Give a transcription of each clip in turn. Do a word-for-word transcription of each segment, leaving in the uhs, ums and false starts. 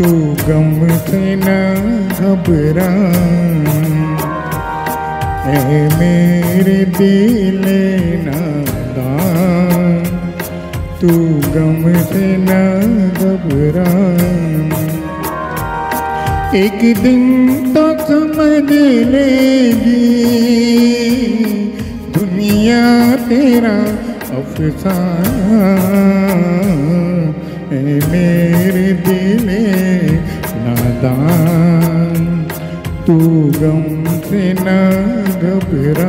तू गम से न घबरा, ऐ मेरे दिल नादान, तू गम से न घबरा। एक दिन तो समझ लेगी दुनिया तेरा अफसाना, ऐ मेरे दिल नादान, तू गम से न घबरा।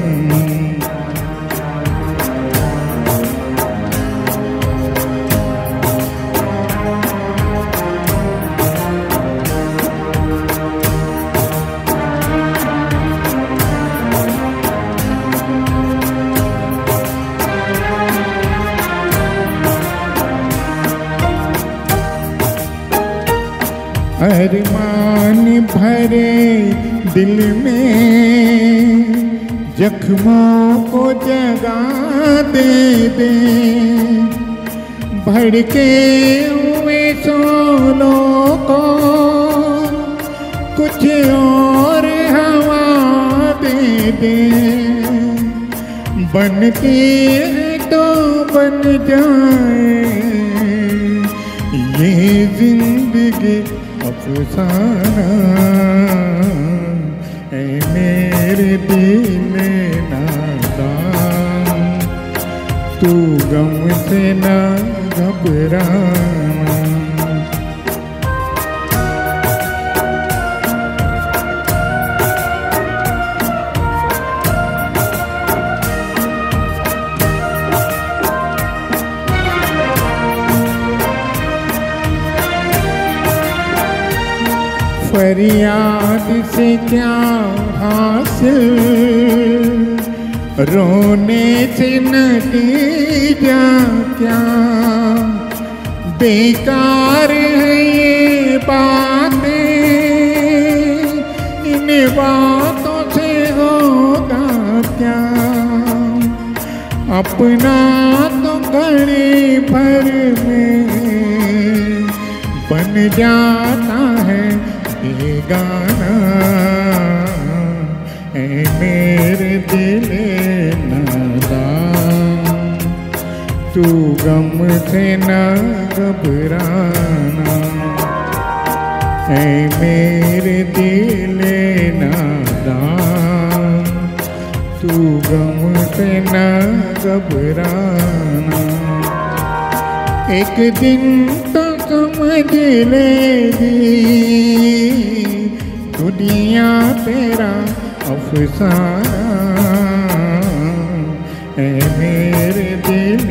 अरमान भरे दिल में जख्मों को जगा दे दे, भड़के हुए सोलों को कुछ और हवा दे दे। बनती है तो बन जाए ये जिंदगी अफसाना, ऐ मेरे दिल नादान, तू गम से न घबराना। फरियाद से क्या हासिल, रोने से नतीजा क्या, बेकार है ये बातें, इन बातों से होगा क्या। अपना तो घड़ी भर में बन जाता है ये गाना, ऐ मेरे दिल नादान, तू गम से न घबराना, ऐ मेरे दिल नादान, तू गम से न घबराना। एक दिन तो समझ लेगी दुनिया तेरा अफसाना, ऐ मेरे दिल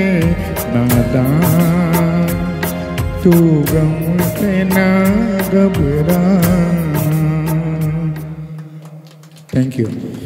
नादान, तू गम से न घबराना। Thank you.